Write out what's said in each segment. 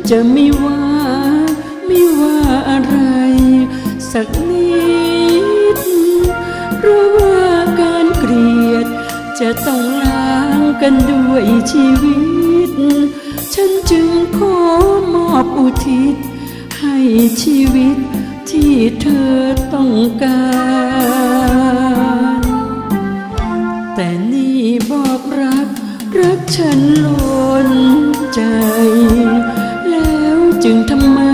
จะไม่ว่าอะไรสักนิดเพราะว่าการเกลียดจะต้องล้างกันด้วยชีวิตฉันจึงขอมอบอุทิศให้ชีวิตที่เธอต้องการแต่นี่บอกรักฉันล้นใจแล้วจึงทำไม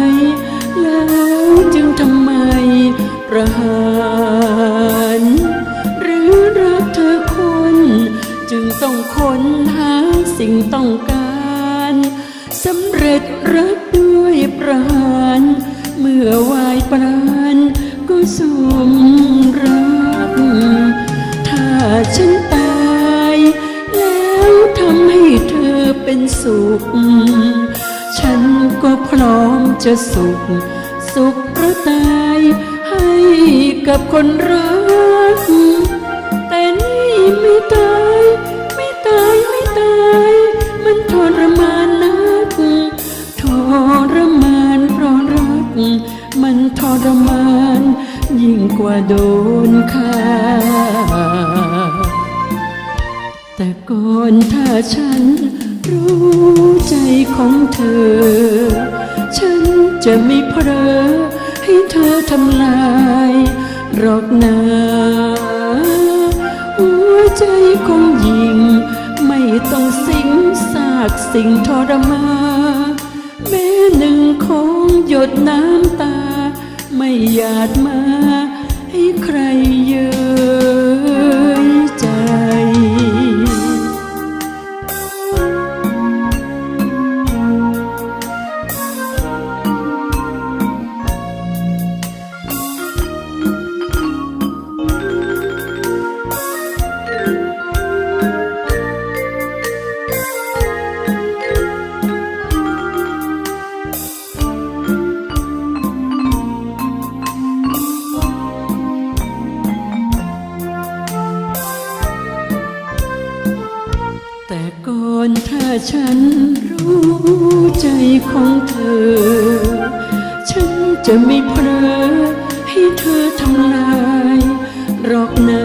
ประหารหรือรักเธอคนจึงต้องค้นหาสิ่งต้องการสำเร็จรักด้วยประหารเมื่อวายปราณก็สมรักถ้าฉันตายแล้วทำให้เธอเป็นสุขฉันก็พร้อมจะสุขเพราะตายให้กับคนรักแต่นี่ไม่ตายมันทรมานนักทรมานเพราะรักมันทรมานยิ่งกว่าโดนฆ่าแต่ก่อนถ้าฉันรู้ใจของเธอฉันจะไม่เผลอให้เธอทำลายหรอกนาหัวใจของหญิงไม่ต้องสิ้นซากสิ่งทรมานแม้หนึ่งของหยดน้ำตาไม่หยาดมาให้ใครเย้ยใจแต่ก่อนถ้าฉันรู้ใจของเธอฉันจะไม่เผลอให้เธอทำลายหรอกนา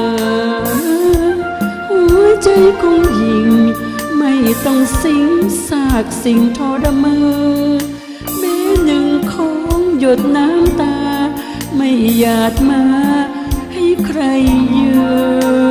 หัวใจของหญิงไม่ต้องสิ้นซากสิ่งทรมานแม้หนึ่งของหยดน้ำตาไม่หยาดมาให้ใครเย้ย